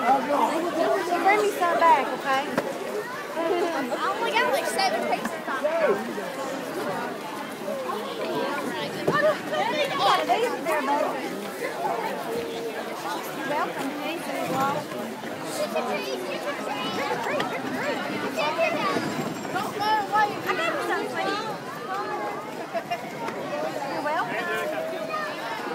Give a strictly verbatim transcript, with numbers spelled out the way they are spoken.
So bring me some back, okay? I only got like seven pieces. There, baby. Welcome, Casey.